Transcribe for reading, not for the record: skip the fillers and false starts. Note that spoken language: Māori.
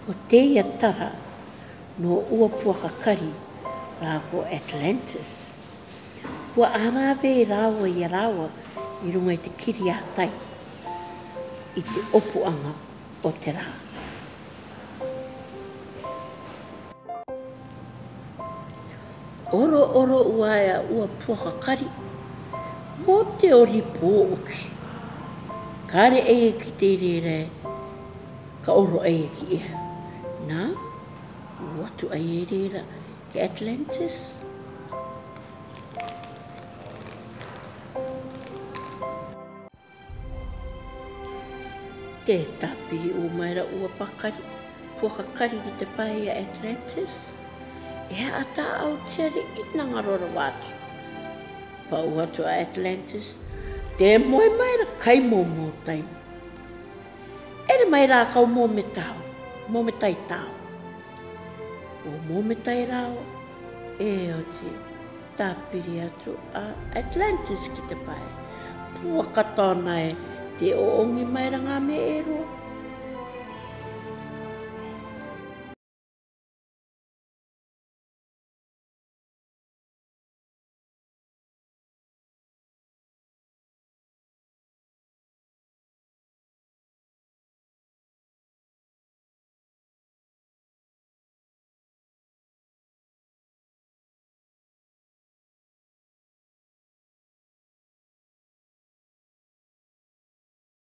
Ko te ia tara no ua puakakari rā ko Atlantis. Ua arawe I rawa I rawa I runga I te kiri atai I te opuanga o te rā. Oro oro uaia ua puakakari mo te ori pōoki. Kare eie ki te rere ka oro eie ki ia. Nā, watu eie rera ki Atlantis. Te tapiri o maira ua pakari, puakakari ki te pae a Atlantis. E ata au tere I nangarora watu. Pa watu a Atlantis, te moe maira kai mō taimi. Ere mai rā kau mō me tau, mō me tai tau. O mō me tai rāo, e o te tāpiri atu a Atlantis ki te pae. Puakatona e te oongi maira ngā me e roa.